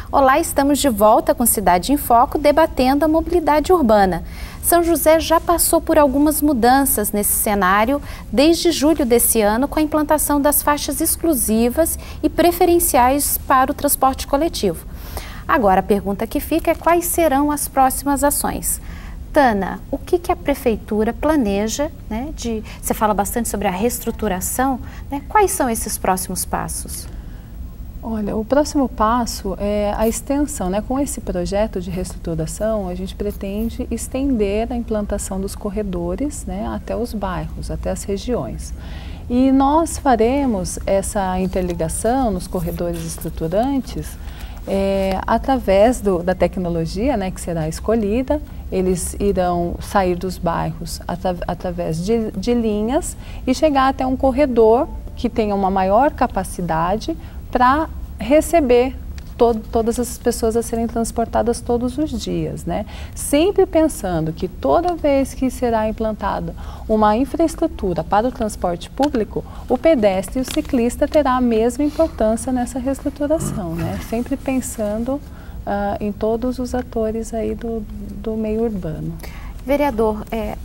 Olá, estamos de volta com Cidade em Foco, debatendo a mobilidade urbana. São José já passou por algumas mudanças nesse cenário desde julho desse ano, com a implantação das faixas exclusivas e preferenciais para o transporte coletivo. Agora, a pergunta que fica é quais serão as próximas ações. Tana, o que a Prefeitura planeja, né, você fala bastante sobre a reestruturação, né, quais são esses próximos passos? Olha, o próximo passo é a extensão, né? Com esse projeto de reestruturação, a gente pretende estender a implantação dos corredores, né, até os bairros, até as regiões. E nós faremos essa interligação nos corredores estruturantes através da tecnologia, né, que será escolhida. Eles irão sair dos bairros através de linhas e chegar até um corredor que tenha uma maior capacidade para receber todas as pessoas a serem transportadas todos os dias, né? Sempre pensando que toda vez que será implantada uma infraestrutura para o transporte público, o pedestre e o ciclista terá a mesma importância nessa reestruturação, né? Sempre pensando em todos os atores aí do meio urbano. Vereador,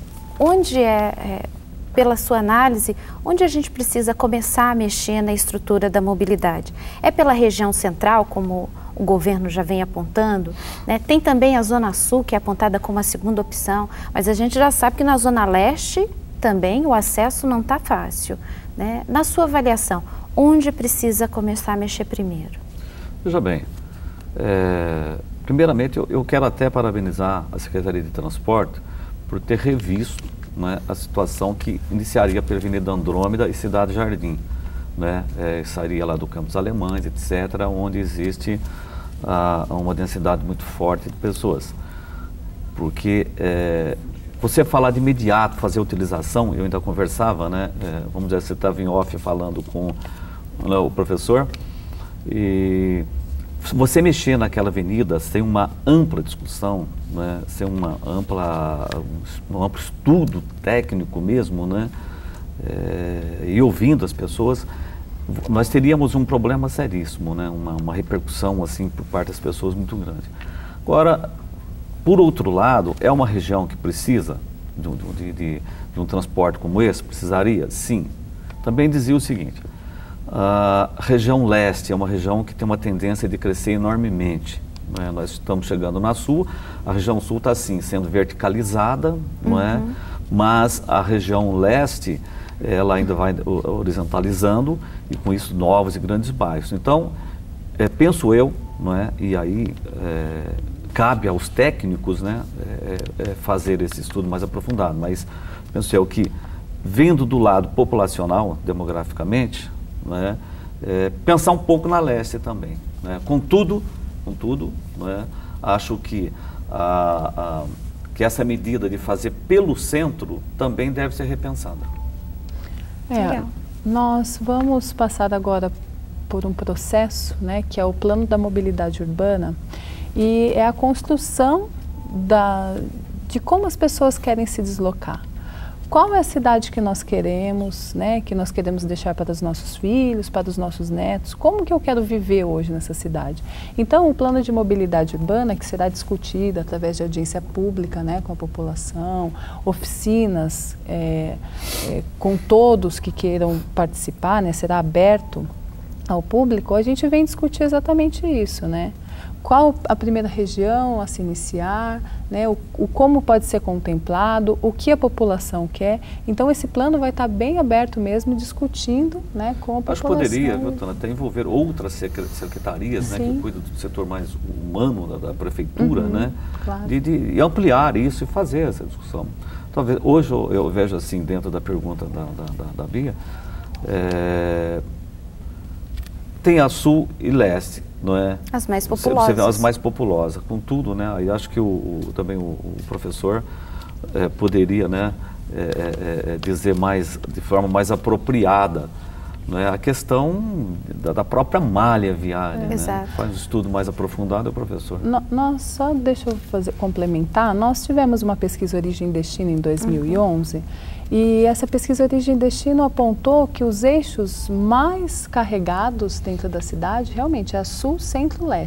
pela sua análise, onde a gente precisa começar a mexer na estrutura da mobilidade? É pela região central, como o governo já vem apontando, né? Tem também a Zona Sul, que é apontada como a segunda opção, mas a gente já sabe que na Zona Leste também o acesso não está fácil, né? Na sua avaliação, onde precisa começar a mexer primeiro? Veja bem, primeiramente eu quero até parabenizar a Secretaria de Transporte por ter revisto, né, a situação que iniciaria pela Avenida Andrômeda e Cidade Jardim, né, sairia lá do Campos Alemães, etc., onde existe uma densidade muito forte de pessoas. Porque você falar de imediato, fazer a utilização, eu ainda conversava, né, vamos dizer, você estava em off falando com o professor, e você mexer naquela avenida sem uma ampla discussão, né, sem um amplo estudo técnico mesmo, né, e ouvindo as pessoas, nós teríamos um problema seríssimo, né, uma repercussão assim por parte das pessoas muito grande. Agora, por outro lado, é uma região que precisa de um transporte como esse? Precisaria? Sim. Também dizia o seguinte: a região leste é uma região que tem uma tendência de crescer enormemente, né? Nós estamos chegando na sul, a região sul está assim, sendo verticalizada, não é? Mas a região leste, ela ainda vai horizontalizando e com isso novos e grandes bairros. Então, penso eu, não é? E aí cabe aos técnicos, né, fazer esse estudo mais aprofundado, mas penso eu que, vendo do lado populacional, demograficamente, né, pensar um pouco na leste também, né? Contudo, né, acho que essa medida de fazer pelo centro também deve ser repensada. Nós vamos passar agora por um processo, né, que é o Plano da Mobilidade Urbana, e é a construção de como as pessoas querem se deslocar. Qual é a cidade que nós queremos, né, que nós queremos deixar para os nossos filhos, para os nossos netos? Como que eu quero viver hoje nessa cidade? Então, o plano de mobilidade urbana, que será discutido através de audiência pública, né, com a população, oficinas com todos que queiram participar, né, será aberto ao público, a gente vem discutir exatamente isso, né? Qual a primeira região a se iniciar, né, como pode ser contemplado, o que a população quer. Então, esse plano vai estar bem aberto mesmo, discutindo, né, com a população. Acho que poderia, Tana, até envolver outras secretarias, né, que cuidam do setor mais humano da prefeitura, né, claro. de ampliar isso e fazer essa discussão. Talvez, hoje eu vejo assim, dentro da pergunta da Bia, tem a sul e leste, não é? As mais populosas. Você vê as mais populosas, contudo, né? Aí acho que também o professor poderia, né, dizer de forma mais apropriada, não é? A questão da própria malha viária, né? Faz um estudo mais aprofundado, professor. Nós só, deixa eu complementar, nós tivemos uma pesquisa Origem e Destino em 2011, e essa pesquisa Origem e Destino apontou que os eixos mais carregados dentro da cidade realmente é sul, centro, leste.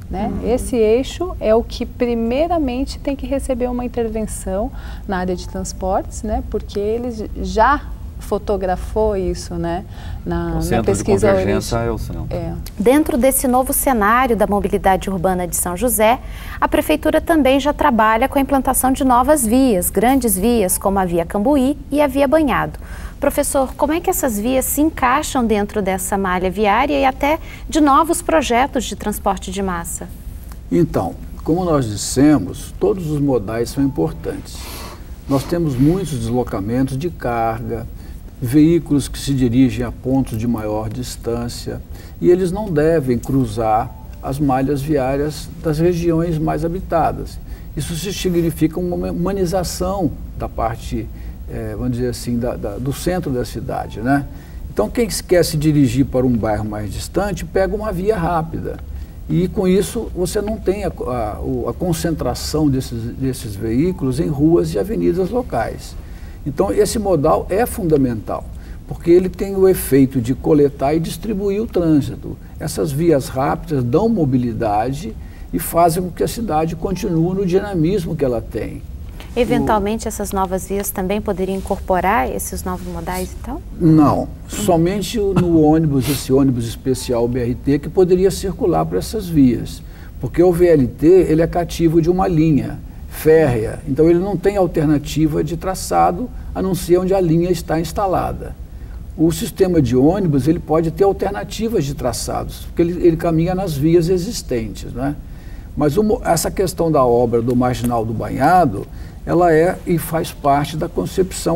né? Esse eixo é o que primeiramente tem que receber uma intervenção na área de transportes, né? Porque eles já fotografou isso, né, na pesquisa. O centro de convergência é o centro. Dentro desse novo cenário da mobilidade urbana de São José, a Prefeitura também já trabalha com a implantação de novas vias, grandes vias, como a Via Cambuí e a Via Banhado. Professor, como é que essas vias se encaixam dentro dessa malha viária e até de novos projetos de transporte de massa? Então, como nós dissemos, todos os modais são importantes. Nós temos muitos deslocamentos de carga, veículos que se dirigem a pontos de maior distância, e eles não devem cruzar as malhas viárias das regiões mais habitadas. Isso significa uma humanização da parte, vamos dizer assim, do centro da cidade, né? Então, quem quer se dirigir para um bairro mais distante, pega uma via rápida. E com isso você não tem a concentração desses veículos em ruas e avenidas locais. Então esse modal é fundamental, porque ele tem o efeito de coletar e distribuir o trânsito. Essas vias rápidas dão mobilidade e fazem com que a cidade continue no dinamismo que ela tem. Eventualmente essas novas vias também poderiam incorporar esses novos modais, então? Não, somente no ônibus, esse ônibus especial BRT, que poderia circular por essas vias. Porque o VLT, ele é cativo de uma linha férrea, então ele não tem alternativa de traçado, a não ser onde a linha está instalada. O sistema de ônibus, ele pode ter alternativas de traçados, porque ele caminha nas vias existentes, né? Mas essa questão da obra do Marginal do Banhado, ela é e faz parte da concepção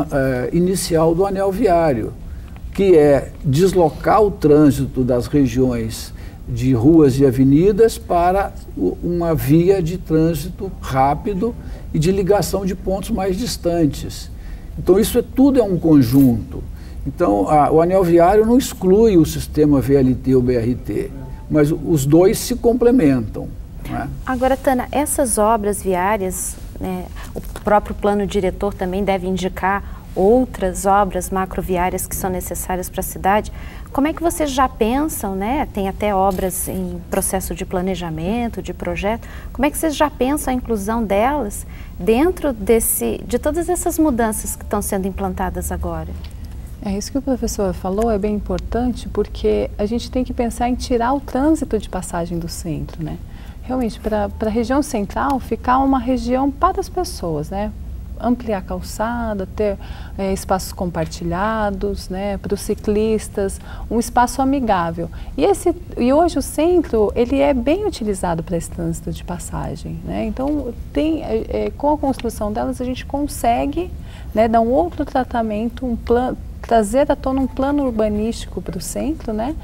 inicial do anel viário, que é deslocar o trânsito das regiões de ruas e avenidas para uma via de trânsito rápido e de ligação de pontos mais distantes. Então isso tudo é um conjunto. Então o anel viário não exclui o sistema VLT ou BRT, mas os dois se complementam. Né? Agora, Tana, essas obras viárias, né, o próprio plano diretor também deve indicar outras obras macroviárias que são necessárias para a cidade. Como é que vocês já pensam, né? Tem até obras em processo de planejamento, de projeto. Como é que vocês já pensam a inclusão delas dentro de todas essas mudanças que estão sendo implantadas agora? Isso que o professor falou é bem importante, porque a gente tem que pensar em tirar o trânsito de passagem do centro, né? Realmente, para a região central ficar uma região para as pessoas, né? Ampliar a calçada, ter espaços compartilhados, né, para os ciclistas, um espaço amigável. E hoje o centro, ele é bem utilizado para esse trânsito de passagem, né? Então, com a construção delas, a gente consegue, né, dar um outro tratamento, trazer à tona um plano urbanístico para o centro, né,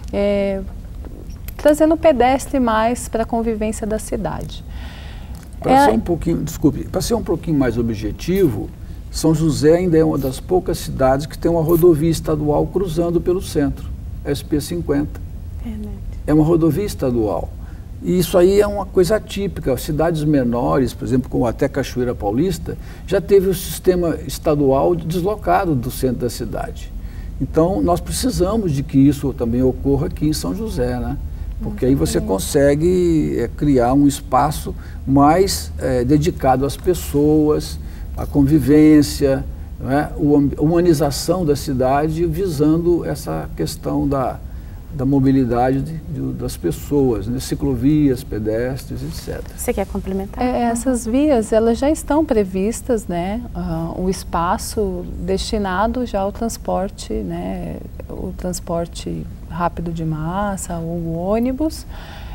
trazendo o pedestre mais para a convivência da cidade. Para ser um pouquinho, desculpe, para ser um pouquinho mais objetivo, São José ainda é uma das poucas cidades que tem uma rodovia estadual cruzando pelo centro, SP-50. É uma rodovia estadual. E isso aí é uma coisa atípica. Cidades menores, por exemplo, como até Cachoeira Paulista, já teve o sistema estadual deslocado do centro da cidade. Então, nós precisamos de que isso também ocorra aqui em São José, né? Porque aí você consegue criar um espaço mais dedicado às pessoas, à convivência, né? A humanização da cidade, visando essa questão da mobilidade das pessoas, né? Ciclovias, pedestres, etc. Você quer complementar? Essas vias, elas já estão previstas, né? Um espaço destinado já ao transporte, né? O transporte rápido de massa, o ônibus,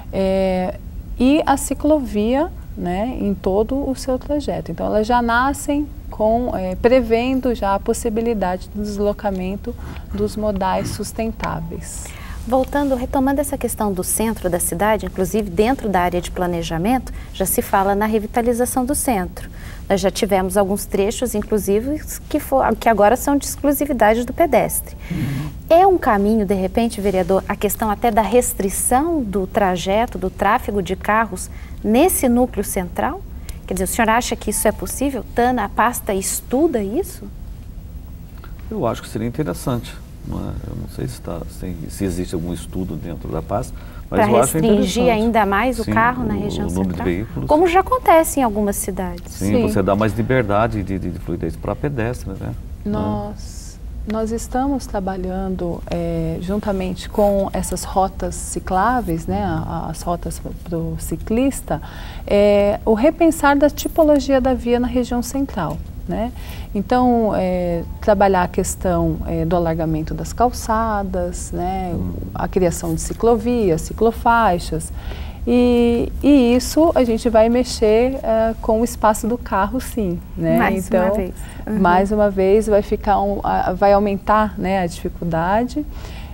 e a ciclovia, né, em todo o seu trajeto. Então, elas já nascem prevendo já a possibilidade do deslocamento dos modais sustentáveis. Retomando essa questão do centro da cidade, inclusive dentro da área de planejamento, já se fala na revitalização do centro. Nós já tivemos alguns trechos, inclusive, que agora são de exclusividade do pedestre. É um caminho, de repente, vereador, a questão até da restrição do trajeto, do tráfego de carros nesse núcleo central? Quer dizer, o senhor acha que isso é possível? Tana, a pasta estuda isso? Eu acho que seria interessante, não é? Eu não sei se existe algum estudo dentro da pasta, mas para eu acho restringir ainda mais o Sim, carro na região o número central, de veículos. como já acontece em algumas cidades. Sim, você dá mais liberdade de fluidez para pedestres, né? Nós estamos trabalhando juntamente com essas rotas cicláveis, né, as rotas para o ciclista, o repensar da tipologia da via na região central. Né? Então, trabalhar a questão do alargamento das calçadas, né, a criação de ciclovias, ciclofaixas, e isso a gente vai mexer com o espaço do carro, sim. Né? Mais então, uma vez. Mais uma vez vai aumentar, né, a dificuldade.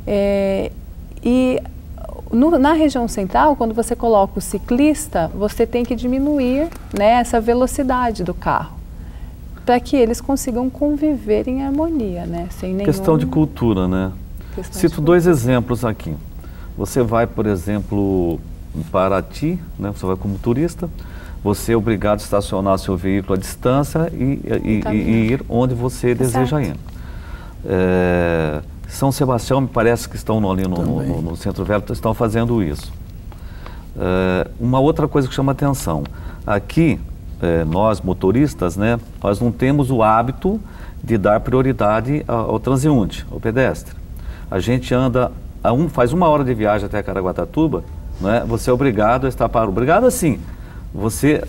Na região central, quando você coloca o ciclista, você tem que diminuir, né, essa velocidade do carro, para que eles consigam conviver em harmonia, né, sem nenhum... Questão de cultura, né? Cito dois exemplos aqui. Você vai, por exemplo, em Paraty, né, você vai como turista, você é obrigado a estacionar seu veículo à distância e ir onde você deseja ir. São Sebastião, me parece que estão ali no Centro Velho, estão fazendo isso. Uma outra coisa que chama atenção, aqui, nós motoristas, né, nós não temos o hábito de dar prioridade ao transeunte, ao pedestre. A gente anda, faz 1 hora de viagem até Caraguatatuba, né, você é obrigado a estar parado. Obrigado assim, você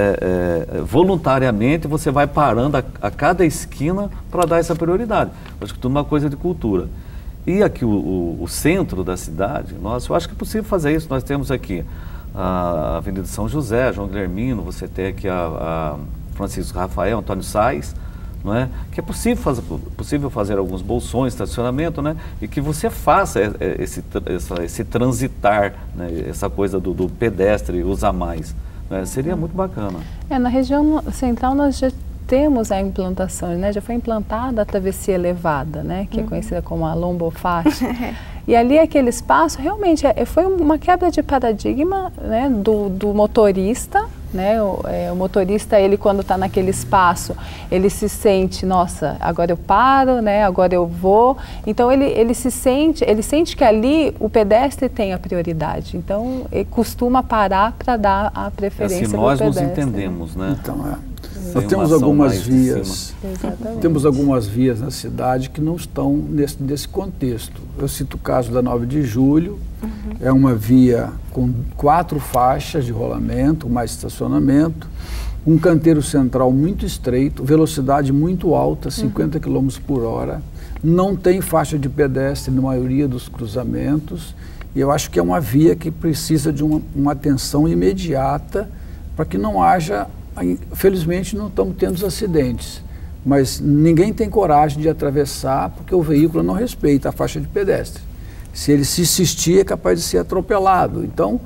voluntariamente você vai parando a cada esquina para dar essa prioridade. Acho que tudo uma coisa de cultura. E aqui o centro da cidade, eu acho que é possível fazer isso. Nós temos aqui a Avenida São José, João Guilhermino, você tem aqui a Francisco Rafael, Antônio Sais, não é? Que é possível fazer alguns bolsões de estacionamento, né? E que você faça esse transitar, né? Essa coisa do pedestre usar mais. Né? Seria muito bacana. Na região central nós já temos a implantação, né? Já foi implantada a travessia elevada, né? Que é conhecida como a lombofaixa. E ali aquele espaço realmente foi uma quebra de paradigma, né, do motorista, né? O motorista, ele quando está naquele espaço, ele se sente, nossa, agora eu paro, né? Agora eu vou. Então ele sente que ali o pedestre tem a prioridade. Então ele costuma parar para dar a preferência assim, para o pedestre. nós nos entendemos, né? Então nós temos algumas vias. Exatamente. Temos algumas vias na cidade que não estão nesse contexto. Eu cito o caso da 9 de Julho, é uma via com 4 faixas de rolamento, mais estacionamento, um canteiro central muito estreito, velocidade muito alta, 50 km por hora, não tem faixa de pedestre na maioria dos cruzamentos, e eu acho que é uma via que precisa de uma atenção imediata para que não haja... Felizmente não estamos tendo os acidentes, mas ninguém tem coragem de atravessar porque o veículo não respeita a faixa de pedestre. Se ele se insistir, é capaz de ser atropelado. Então,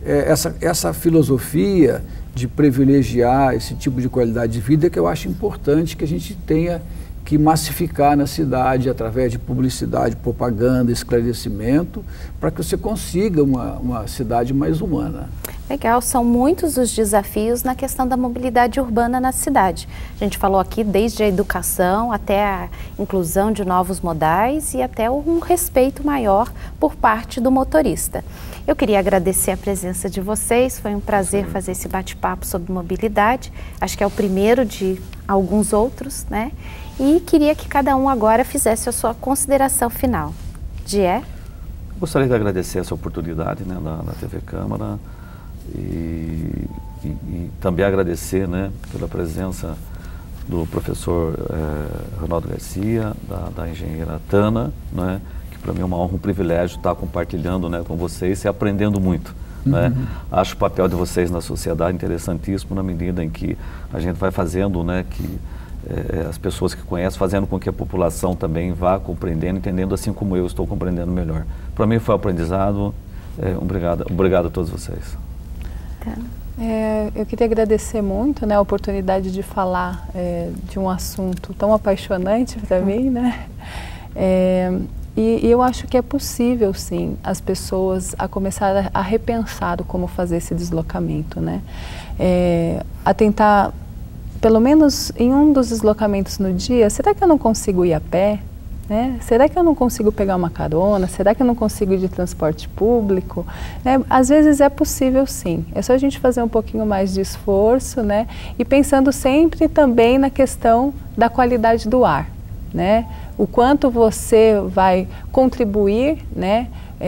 essa filosofia de privilegiar esse tipo de qualidade de vida é que eu acho importante que a gente tenha que massificar na cidade através de publicidade, propaganda, esclarecimento, para que você consiga uma cidade mais humana. Legal, são muitos os desafios na questão da mobilidade urbana na cidade. A gente falou aqui desde a educação até a inclusão de novos modais e até um respeito maior por parte do motorista. Eu queria agradecer a presença de vocês, foi um prazer fazer esse bate-papo sobre mobilidade. Acho que é o primeiro de alguns outros, né? E queria que cada um agora fizesse a sua consideração final. Gostaria de agradecer essa oportunidade, né, da TV Câmara e também agradecer, né, pela presença do professor Ronaldo Garcia, da engenheira Tana, né, que para mim é uma honra, um privilégio estar compartilhando, né, com vocês e aprendendo muito. Né? Acho o papel de vocês na sociedade interessantíssimo na medida em que a gente vai fazendo, né, que as pessoas que conhecem, fazendo com que a população também vá compreendendo, entendendo assim como eu estou compreendendo melhor. Para mim foi um aprendizado. Obrigado a todos vocês. Eu queria agradecer muito, né, a oportunidade de falar de um assunto tão apaixonante para mim, né? E eu acho que é possível, sim, as pessoas a começar a repensar como fazer esse deslocamento, né? A tentar, pelo menos em um dos deslocamentos no dia, será que eu não consigo ir a pé? né? Será que eu não consigo pegar uma carona? Será que eu não consigo ir de transporte público? Né? Às vezes é possível sim, é só a gente fazer um pouquinho mais de esforço, né? E pensando sempre também na questão da qualidade do ar, né? O quanto você vai contribuir, né?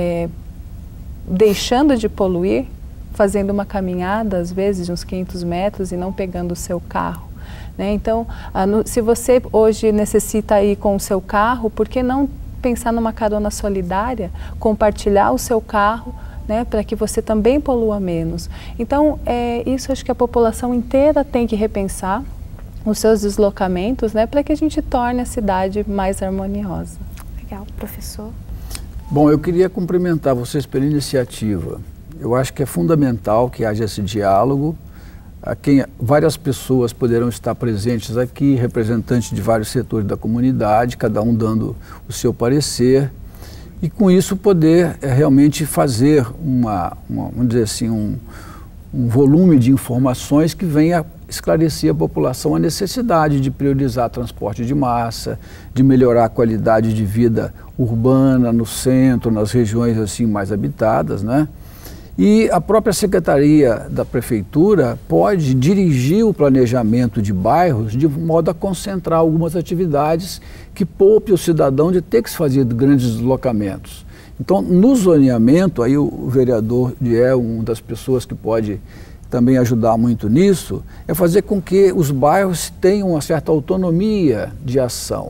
Deixando de poluir, fazendo uma caminhada às vezes de uns 500 metros e não pegando o seu carro. Né? Então, se você hoje necessita ir com o seu carro, por que não pensar numa carona solidária, compartilhar o seu carro, né, para que você também polua menos? Então, isso acho que a população inteira tem que repensar os seus deslocamentos, né, para que a gente torne a cidade mais harmoniosa. Legal, professor. Bom, eu queria cumprimentar vocês pela iniciativa. Eu acho que é fundamental que haja esse diálogo, a quem várias pessoas poderão estar presentes aqui, representantes de vários setores da comunidade, cada um dando o seu parecer, e com isso poder realmente fazer vamos dizer assim, um volume de informações que venha esclarecer a população a necessidade de priorizar transporte de massa, de melhorar a qualidade de vida urbana no centro, nas regiões assim mais habitadas, né? E a própria Secretaria da Prefeitura pode dirigir o planejamento de bairros de modo a concentrar algumas atividades que poupe o cidadão de ter que se fazer grandes deslocamentos. Então, no zoneamento, aí o vereador é uma das pessoas que pode também ajudar muito nisso, é fazer com que os bairros tenham uma certa autonomia de ação,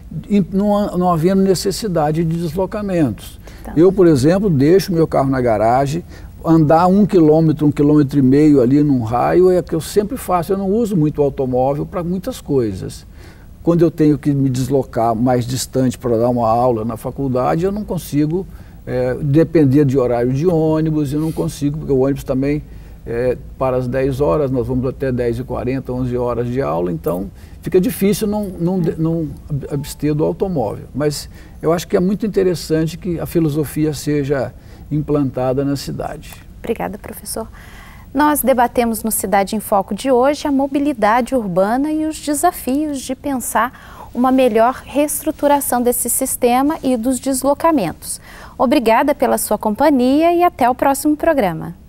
não havendo necessidade de deslocamentos. Tá. Eu, por exemplo, deixo meu carro na garagem, andar 1 quilômetro, 1,5 quilômetros ali num raio é o que eu sempre faço. Eu não uso muito o automóvel para muitas coisas. Quando eu tenho que me deslocar mais distante para dar uma aula na faculdade, eu não consigo depender de horário de ônibus, eu não consigo, porque o ônibus também para as 10 horas, nós vamos até 10h40, 11 horas de aula, então fica difícil não abster do automóvel. Mas eu acho que é muito interessante que a filosofia seja implantada na cidade. Obrigada, professor. Nós debatemos no Cidade em Foco de hoje a mobilidade urbana e os desafios de pensar uma melhor reestruturação desse sistema e dos deslocamentos. Obrigada pela sua companhia e até o próximo programa.